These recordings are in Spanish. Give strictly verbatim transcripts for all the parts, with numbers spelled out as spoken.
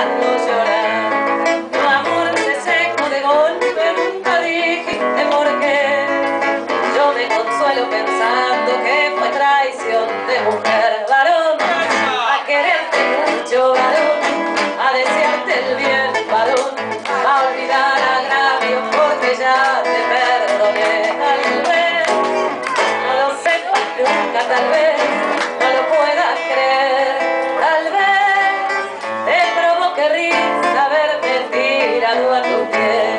hago llorar. Tu amor se secó de golpe, nunca dijiste por qué. Yo me consuelo pensando que fue traición de mujer. Varón, a quererte mucho, varón, a desearte el bien, varón, a olvidar agravios porque ya te perdoné. Tal vez no lo sepas nunca, tal vez no lo puedas creer, tal vez te provoque risa verte tirado a tu pies.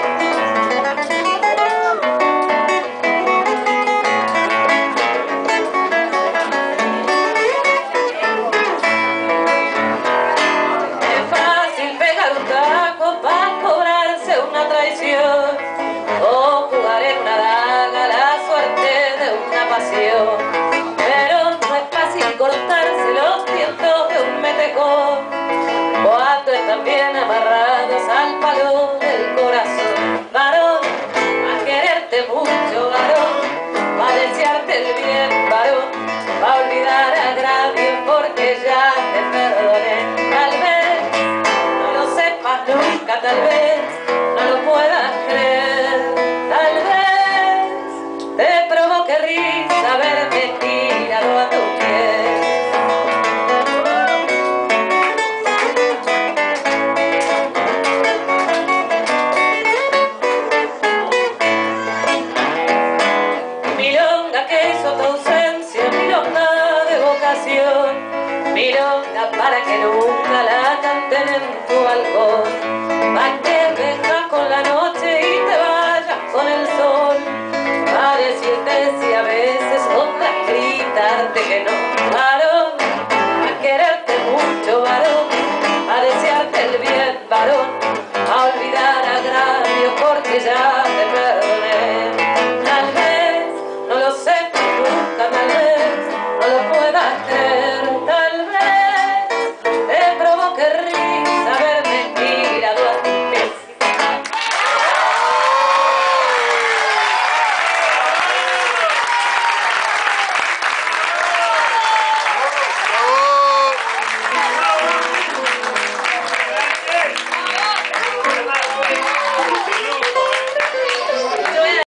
O jugar en una daga la suerte de una pasión, pero no es fácil cortarse los vientos de un metejón cuando están bien amarrados al palo del corazón. Varón, a quererte mucho, varón, a desearte el bien, varón, a olvidar agravios porque ya te perdoné. Tal vez no lo sepas nunca, tal vez no lo puedas creer, tal vez te provoque risa verte tirado a tu pies. Milonga que hizo tu ausencia, milonga de vocación, milonga para que nunca la canten en tu balcón. ¿Pa' qué